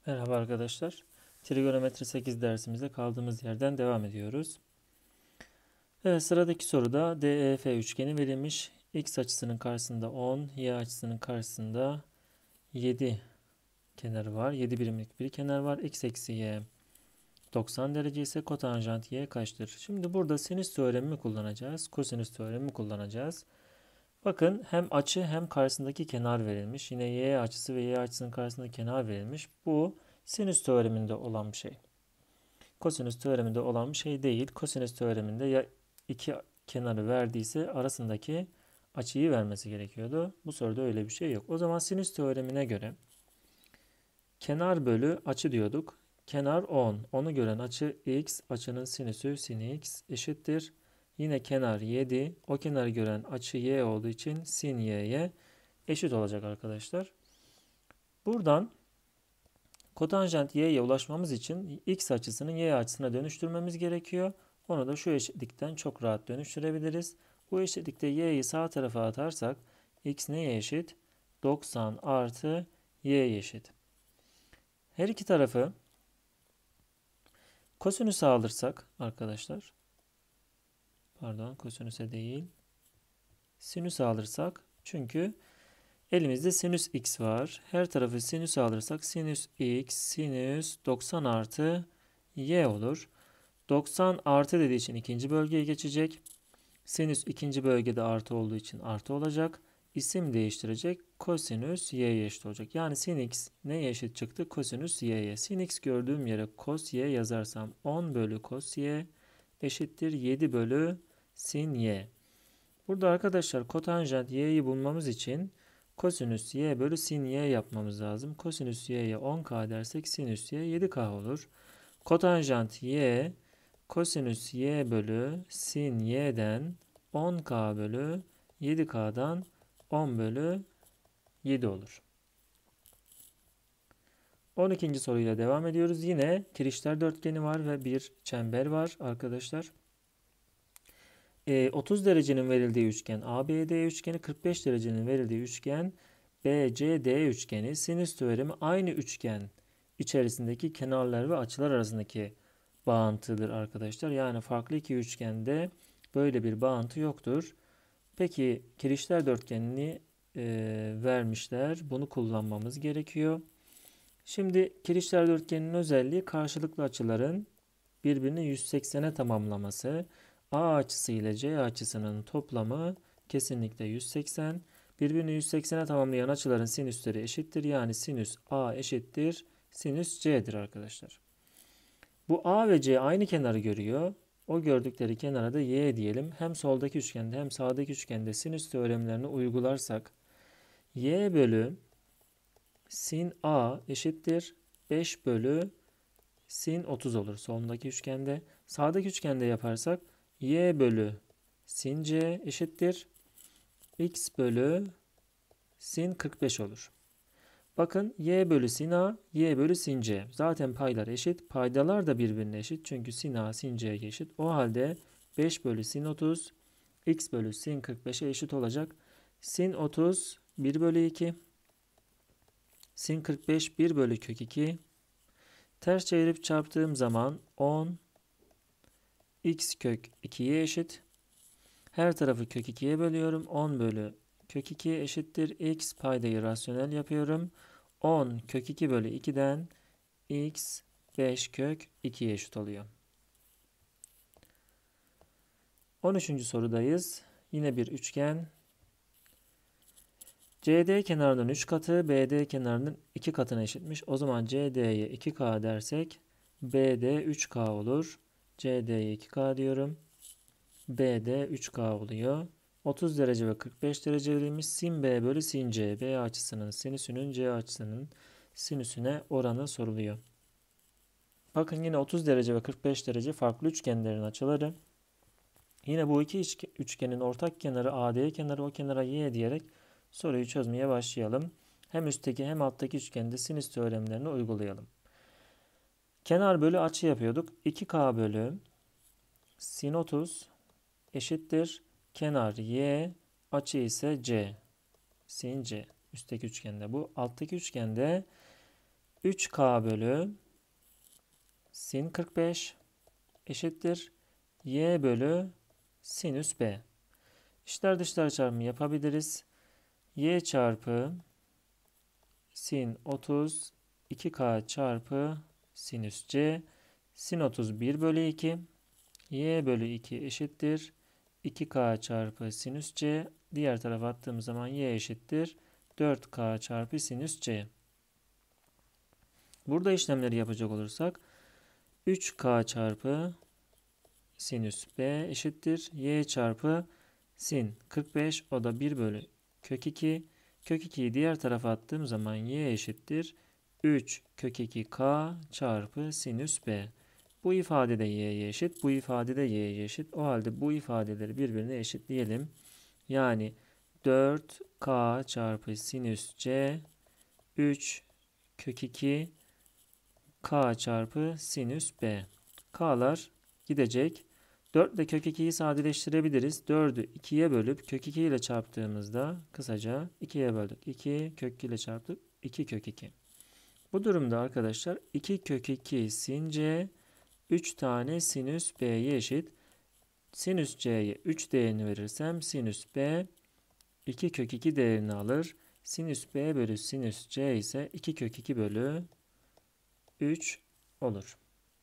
Merhaba arkadaşlar. Trigonometri 8 dersimize kaldığımız yerden devam ediyoruz. Evet, sıradaki soruda DEF üçgeni verilmiş. X açısının karşısında 10, Y açısının karşısında 7 kenarı var. 7 birimlik bir kenar var. X eksi Y 90 derece ise kotanjant Y kaçtır? Şimdi burada sinüs teoremini kullanacağız. Kosinüs teoremini kullanacağız. Bakın hem açı hem karşısındaki kenar verilmiş. Yine Y açısı ve Y açısının karşısında kenar verilmiş. Bu sinüs teoreminde olan bir şey. Kosinüs teoreminde olan bir şey değil. Kosinüs teoreminde ya iki kenarı verdiyse arasındaki açıyı vermesi gerekiyordu. Bu soruda öyle bir şey yok. O zaman sinüs teoremine göre kenar bölü açı diyorduk. Kenar 10. Onu gören açı x, açının sinüsü sin x eşittir. Yine kenar 7. O kenarı gören açı y olduğu için sin y'ye eşit olacak arkadaşlar. Buradan kotanjant y'ye ulaşmamız için x açısını y açısına dönüştürmemiz gerekiyor. Onu da şu eşitlikten çok rahat dönüştürebiliriz. Bu eşitlikte y'yi sağ tarafa atarsak x neye eşit? 90 artı y'ye eşit. Her iki tarafı kosinüse alırsak arkadaşlar, pardon kosinüse değil, sinüse alırsak, çünkü elimizde sinüs x var. Her tarafı sinüse alırsak sinüs x sinüs 90 artı y olur. 90 artı dediği için ikinci bölgeye geçecek. Sinüs ikinci bölgede artı olduğu için artı olacak. İsim değiştirecek. Kosinüs y'ye eşit olacak. Yani sin x neye eşit çıktı? Kosinüs y'ye. Sin x gördüğüm yere cos y yazarsam 10 bölü cos y eşittir 7 bölü sin y. Burada arkadaşlar kotanjant y'yi bulmamız için kosinüs y bölü sin y yapmamız lazım. Kosinüs y'ye 10k dersek sinüs y 7k olur. Kotanjant y kosinüs y bölü sin y'den 10k bölü 7k'dan 10 bölü 7 olur. 12. soruyla devam ediyoruz. Yine kirişler dörtgeni var ve bir çember var arkadaşlar. 30 derecenin verildiği üçgen ABD üçgeni, 45 derecenin verildiği üçgen BCD üçgeni. Sinüs teoremi aynı üçgen içerisindeki kenarlar ve açılar arasındaki bağıntıdır arkadaşlar. Yani farklı iki üçgende böyle bir bağıntı yoktur. Peki kirişler dörtgenini vermişler. Bunu kullanmamız gerekiyor. Şimdi kirişler dörtgeninin özelliği karşılıklı açıların birbirini 180'e tamamlaması. A açısı ile C açısının toplamı kesinlikle 180. Birbirini 180'e tamamlayan açıların sinüsleri eşittir. Yani sinüs A eşittir sinüs C'dir arkadaşlar. Bu A ve C aynı kenarı görüyor. O gördükleri kenara da Y diyelim. Hem soldaki üçgende hem sağdaki üçgende sinüs teoremlerini uygularsak Y bölü sin A eşittir 5 bölü sin 30 olur sondaki üçgende. Sağdaki üçgende yaparsak y bölü sin c eşittir x bölü sin 45 olur. Bakın y bölü sin a, y bölü sin c. Zaten paylar eşit. Paydalar da birbirine eşit. Çünkü sin a sin c'ye eşit. O halde 5 bölü sin 30 x bölü sin 45'e eşit olacak. Sin 30 1 bölü 2. Sin 45 1 bölü kök 2. Ters çevirip çarptığım zaman 10 x kök 2'ye eşit. Her tarafı kök 2'ye bölüyorum. 10 bölü kök 2 eşittir. X paydayı rasyonel yapıyorum. 10 kök 2 bölü 2'den x 5 kök 2'ye eşit oluyor. 13. sorudayız. Yine bir üçgen. CD kenarının 3 katı BD kenarının 2 katına eşitmiş. O zaman CD'ye 2K dersek BD 3K olur. CD'ye 2K diyorum. BD 3K oluyor. 30 derece ve 45 derece verilmiş. Sin B bölü sin C. B açısının sinüsünün C açısının sinüsüne oranı soruluyor. Bakın yine 30 derece ve 45 derece farklı üçgenlerin açıları. Yine bu iki üçgenin ortak kenarı AD kenarı, o kenara Y diyerek soruyu çözmeye başlayalım. Hem üstteki hem alttaki üçgende sinüs teoremlerini uygulayalım. Kenar bölü açı yapıyorduk. 2K bölü sin 30 eşittir. Kenar Y, açı ise C. Sin C. Üstteki üçgende bu. Alttaki üçgende 3K bölü sin 45 eşittir y bölü sinüs b. İçler dışlar çarpımı yapabiliriz. Y çarpı sin 30 2K çarpı sinüs c. Sin 30 1 bölü 2. Y bölü 2 eşittir 2K çarpı sinüs c. Diğer tarafa attığımız zaman y eşittir 4K çarpı sinüs c. Burada işlemleri yapacak olursak 3K çarpı sinüs b eşittir y çarpı sin 45, o da 1 bölü kök 2. Kök 2'yi diğer tarafa attığım zaman y eşittir 3 kök 2k çarpı sinüs b. Bu ifade de y'ye eşit, bu ifade de y'ye eşit. O halde bu ifadeleri birbirine eşitleyelim. Yani 4k çarpı sinüs c 3 kök 2 k çarpı sinüs b. K'lar gidecek. 4 ile kök 2'yi sadeleştirebiliriz. 4'ü 2'ye bölüp kök 2 ile çarptığımızda kısaca 2'ye böldük. 2 kök 2 ile çarptık. 2 kök 2. Bu durumda arkadaşlar 2 kök 2 sin c 3 tane sinüs b'ye eşit. Sinüs c'ye 3 değerini verirsem sinüs b 2 kök 2 değerini alır. Sinüs b bölü sinüs c ise 2 kök 2 bölü 3 olur.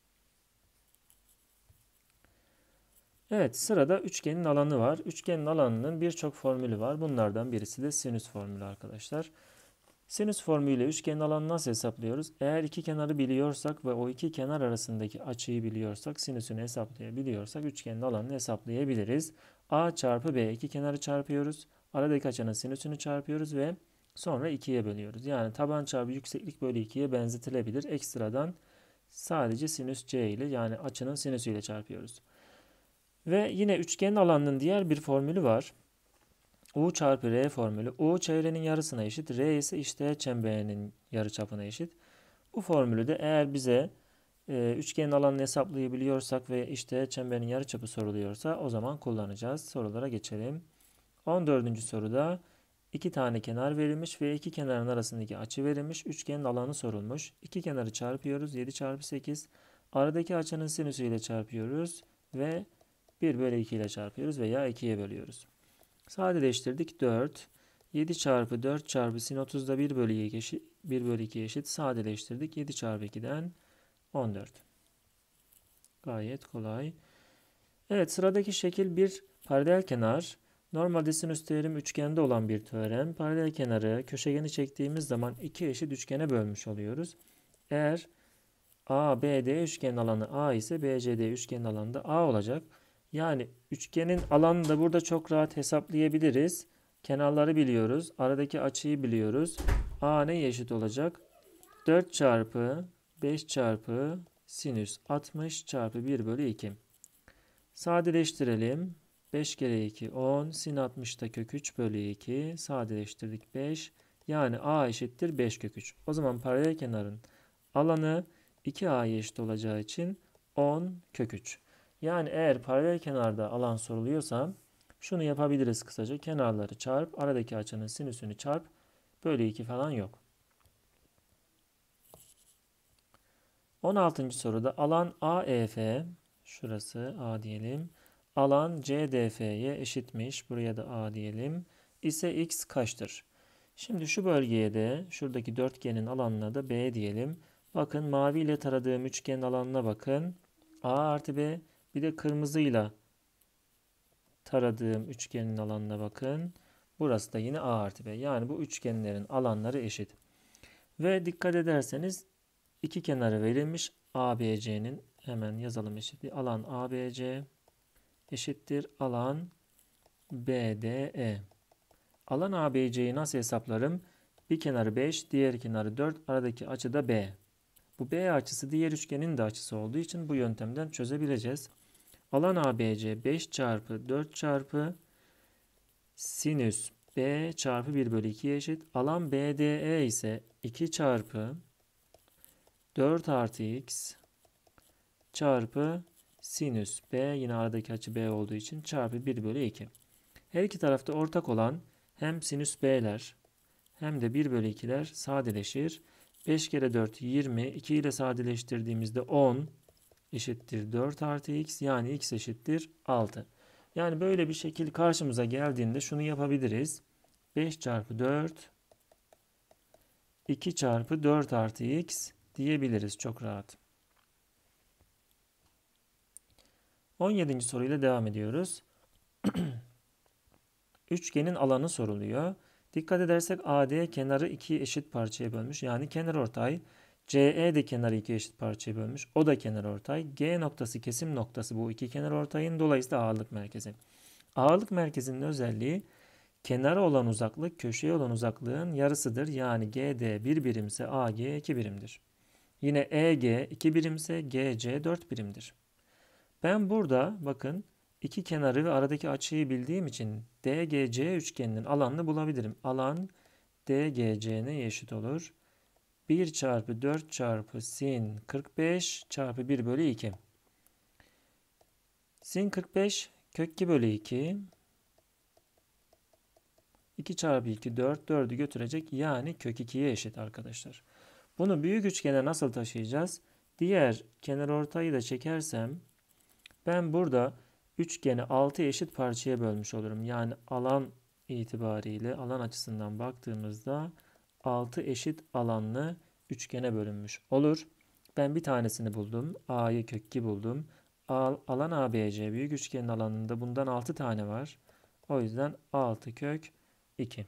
Evet, sırada üçgenin alanı var. Üçgenin alanının birçok formülü var. Bunlardan birisi de sinüs formülü arkadaşlar. Sinüs formülüyle üçgenin alanını nasıl hesaplıyoruz? Eğer iki kenarı biliyorsak ve o iki kenar arasındaki açıyı biliyorsak, sinüsünü hesaplayabiliyorsak üçgenin alanını hesaplayabiliriz. A çarpı B, iki kenarı çarpıyoruz. Aradaki açının sinüsünü çarpıyoruz ve sonra 2'ye bölüyoruz. Yani taban çarpı yükseklik bölü 2'ye benzetilebilir. Ekstradan sadece sinüs C ile, yani açının sinüsüyle çarpıyoruz. Ve yine üçgenin alanının diğer bir formülü var. U çarpı R formülü. U çevrenin yarısına eşit. R ise işteğet çemberinin yarıçapına eşit. Bu formülü de eğer bize üçgenin alanını hesaplayabiliyorsak ve işteğet çemberinin yarıçapı soruluyorsa o zaman kullanacağız. Sorulara geçelim. 14. soruda iki tane kenar verilmiş ve iki kenarın arasındaki açı verilmiş. Üçgenin alanı sorulmuş. İki kenarı çarpıyoruz. 7 çarpı 8. Aradaki açının sinüsüyle çarpıyoruz ve 1 bölü 2 ile çarpıyoruz veya 2'ye bölüyoruz. Sadeleştirdik 4. 7 çarpı 4 çarpı sin 30'da 1 bölü 2 eşit. 1 bölü 2 eşit. Sadeleştirdik. 7 çarpı 2'den 14. Gayet kolay. Evet, sıradaki şekil bir paralel kenar. Normalde sinüs teoremi üçgende olan bir teorem. Paralel kenarı köşegeni çektiğimiz zaman iki eşit üçgene bölmüş oluyoruz. Eğer ABD üçgenin alanı A ise BCD üçgenin alanı da A olacak. Yani üçgenin alanını da burada çok rahat hesaplayabiliriz. Kenarları biliyoruz. Aradaki açıyı biliyoruz. A neye eşit olacak? 4 çarpı 5 çarpı sinüs 60 çarpı 1 bölü 2. Sadeleştirelim. 5 kere 2 10. Sin 60'da kök 3 bölü 2. Sadeleştirdik 5. Yani A eşittir 5 kök 3. O zaman paralel kenarın alanı 2A'ya eşit olacağı için 10 kök 3. Yani eğer paralel kenarda alan soruluyorsa şunu yapabiliriz kısaca. Kenarları çarp, aradaki açının sinüsünü çarp. Bölü 2 falan yok. 16. soruda alan AEF, şurası A diyelim. Alan CDF'ye eşitmiş. Buraya da A diyelim. İse x kaçtır? Şimdi şu bölgeye de şuradaki dörtgenin alanına da B diyelim. Bakın maviyle taradığım üçgenin alanına bakın. A artı B. Bir de kırmızıyla taradığım üçgenin alanına bakın. Burası da yine A artı B. Yani bu üçgenlerin alanları eşit. Ve dikkat ederseniz iki kenarı verilmiş. ABC'nin hemen yazalım eşitliği. Alan ABC eşittir alan BDE. Alan ABC'yi nasıl hesaplarım? Bir kenarı 5, diğer kenarı 4, aradaki açı da B. Bu B açısı diğer üçgenin de açısı olduğu için bu yöntemden çözebileceğiz. Alan ABC 5 çarpı 4 çarpı sinüs B çarpı 1 bölü 2'ye eşit. Alan BDE ise 2 çarpı 4 artı x çarpı sinüs B, yine aradaki açı B olduğu için, çarpı 1 bölü 2. Her iki tarafta ortak olan hem sinüs B'ler hem de 1 bölü 2'ler sadeleşir 5 kere 4 20. 2 ile sadeleştirdiğimizde 10 eşittir 4 artı x. Yani x eşittir 6. Yani böyle bir şekil karşımıza geldiğinde şunu yapabiliriz. 5 çarpı 4 2 çarpı 4 artı x diyebiliriz çok rahat. 17. soruyla devam ediyoruz. Üçgenin alanı soruluyor. Dikkat edersek AD kenarı iki eşit parçaya bölmüş. Yani kenarortay. CE de kenarı iki eşit parçaya bölmüş. O da kenarortay. G noktası kesim noktası bu iki kenarortayın. Dolayısıyla ağırlık merkezi. Ağırlık merkezinin özelliği kenara olan uzaklık köşeye olan uzaklığın yarısıdır. Yani GD 1 birimse AG 2 birimdir. Yine EG 2 birimse GC 4 birimdir. Ben burada bakın iki kenarı ve aradaki açıyı bildiğim için DGC üçgeninin alanını bulabilirim. Alan DGC neye eşit olur? 1 çarpı 4 çarpı sin 45 çarpı 1 bölü 2. Sin 45 kök 2 bölü 2. 2 çarpı 2 4. 4'ü götürecek. Yani kök 2'ye eşit arkadaşlar. Bunu büyük üçgene nasıl taşıyacağız? Diğer kenarortayı da çekersem ben burada üçgeni 6 eşit parçaya bölmüş olurum. Yani alan itibariyle alan açısından baktığımızda 6 eşit alanlı üçgene bölünmüş olur. Ben bir tanesini buldum. A'yı kök 2 buldum. Alan ABC büyük üçgenin alanında bundan 6 tane var. O yüzden 6 kök 2.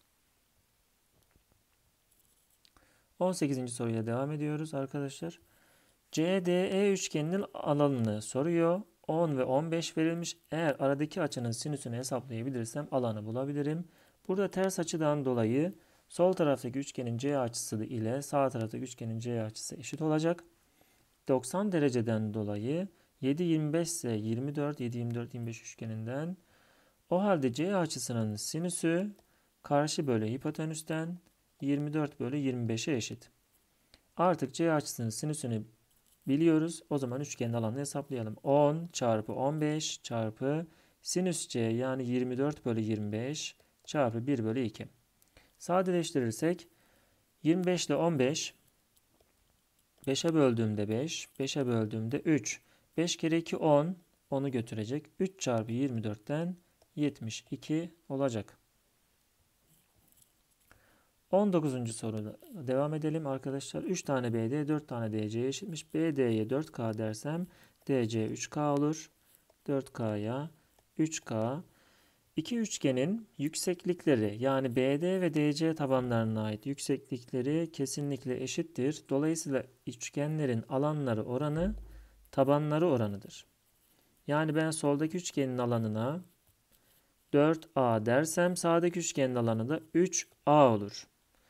18. soruyla devam ediyoruz arkadaşlar. CDE üçgeninin alanını soruyor. 10 ve 15 verilmiş. Eğer aradaki açının sinüsünü hesaplayabilirsem alanı bulabilirim. Burada ters açıdan dolayı sol taraftaki üçgenin C açısı ile sağ taraftaki üçgenin C açısı eşit olacak. 90 dereceden dolayı 7 25 ise 24 7 24 25 üçgeninden. O halde C açısının sinüsü karşı bölü hipotenüsten 24 bölü 25'e eşit. Artık C açısının sinüsünü biliyoruz. O zaman üçgenin alanını hesaplayalım. 10 çarpı 15 çarpı sinüs C yani 24 bölü 25 çarpı 1 bölü 2. Sadeleştirirsek 25 ile 15 5'e böldüğümde 5, 5'e böldüğümde 3. 5 kere 2 10, 10'u götürecek. 3 çarpı 24'ten 72 olacak. 19. soruda devam edelim arkadaşlar. 3 tane BD 4 tane DC eşitmiş. BD'ye 4K dersem DC 3K olur. 4K'ya 3K. İki üçgenin yükseklikleri yani BD ve DC tabanlarına ait yükseklikleri kesinlikle eşittir. Dolayısıyla üçgenlerin alanları oranı tabanları oranıdır. Yani ben soldaki üçgenin alanına 4A dersem sağdaki üçgenin alanı da 3A olur.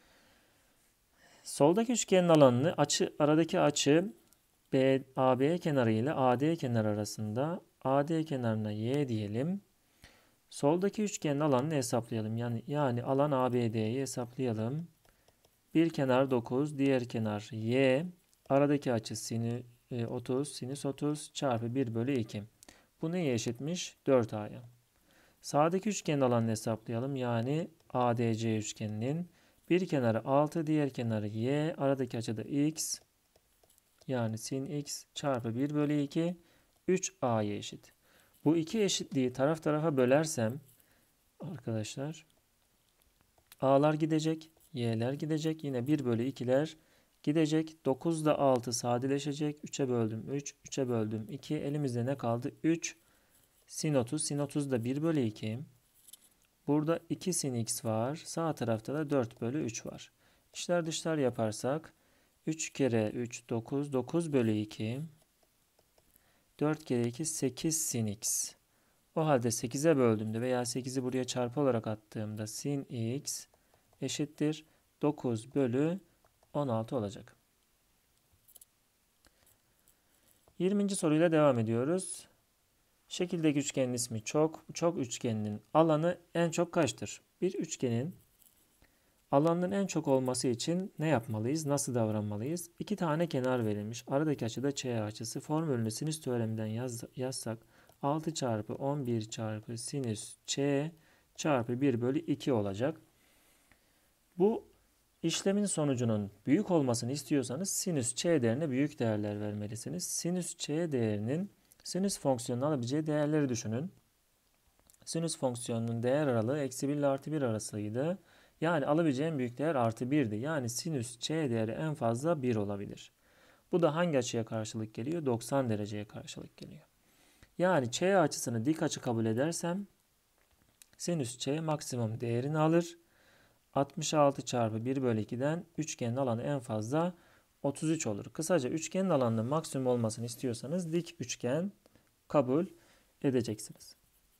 Soldaki üçgenin alanını aradaki açı AB kenarı ile AD kenarı arasında. AD kenarına Y diyelim. Soldaki üçgenin alanını hesaplayalım. Yani alan ABD'yi hesaplayalım. Bir kenar 9, diğer kenar Y. Aradaki açı 30, sinüs 30 çarpı 1 bölü 2. Bu neye eşitmiş? 4A'ya. Sağdaki üçgenin alanını hesaplayalım. Yani ADC üçgeninin bir kenarı 6, diğer kenarı Y. Aradaki açı da X. Yani sin X çarpı 1 bölü 2 3A'ya eşit. Bu iki eşitliği taraf tarafa bölersem arkadaşlar A'lar gidecek, Y'ler gidecek. Yine 1 bölü 2'ler gidecek. 9 ile 6 sadeleşecek. 3'e böldüm 3, 3'e böldüm 2. Elimizde ne kaldı? 3 sin 30. Sin 30 da 1 bölü 2. Burada 2 sin x var. Sağ tarafta da 4 bölü 3 var. İçler dışlar yaparsak 3 kere 3 9. 9 bölü 2. 4 kere 2 8 sin x. O halde 8'e böldüğümde veya 8'i buraya çarpı olarak attığımda sin x eşittir 9 bölü 16 olacak. 20. soruyla devam ediyoruz. Şekildeki üçgenin ismi çok. Çok üçgeninin alanı en çok kaçtır? Bir üçgenin alanının en çok olması için ne yapmalıyız? Nasıl davranmalıyız? İki tane kenar verilmiş. Aradaki açı da ÇE açısı. Formülünü sinüs teoreminden yazsak 6 çarpı 11 çarpı sinüs ÇE çarpı 1 bölü 2 olacak. Bu İşlemin sonucunun büyük olmasını istiyorsanız sinüs ç değerine büyük değerler vermelisiniz. Sinüs ç değerinin sinüs fonksiyonunun alabileceği değerleri düşünün. Sinüs fonksiyonunun değer aralığı eksi 1 ile artı 1 arasıydı. Yani alabileceğim büyük değer artı 1'di. Yani sinüs ç değeri en fazla 1 olabilir. Bu da hangi açıya karşılık geliyor? 90 dereceye karşılık geliyor. Yani ç açısını dik açı kabul edersem sinüs ç maksimum değerini alır. 66 çarpı 1 bölü 2'den üçgenin alanı en fazla 33 olur. Kısaca üçgenin alanının maksimum olmasını istiyorsanız dik üçgen kabul edeceksiniz.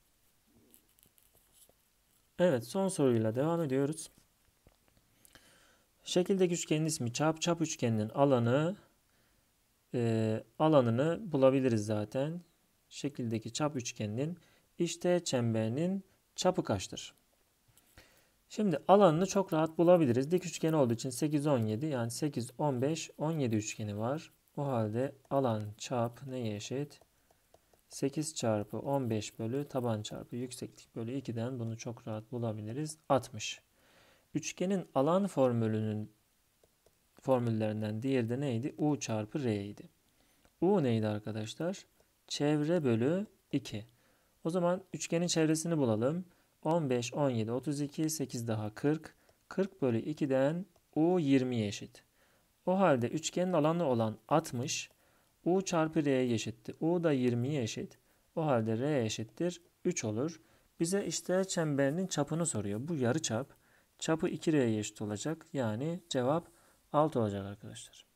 Evet, son soruyla devam ediyoruz. Şekildeki üçgenin ismi çap üçgeninin alanını bulabiliriz zaten. Şekildeki çap üçgeninin işte çemberinin çapı kaçtır? Şimdi alanını çok rahat bulabiliriz. Dik üçgen olduğu için 8, 17 yani 8, 15, 17 üçgeni var. O halde alan çap neye eşit? 8 çarpı 15 bölü taban çarpı yükseklik bölü 2'den bunu çok rahat bulabiliriz. 60. Üçgenin alan formüllerinden diğeri de neydi? U çarpı R idi. U neydi arkadaşlar? Çevre bölü 2. O zaman üçgenin çevresini bulalım. 15, 17, 32, 8 daha 40. 40 bölü 2'den U 20'ye eşit. O halde üçgenin alanı olan 60, U çarpı R'ye eşitti. U da 20'ye eşit. O halde R eşittir 3 olur. Bize işte çemberinin çapını soruyor. Bu yarıçap. Çapı 2R'ye eşit olacak. Yani cevap 6 olacak arkadaşlar.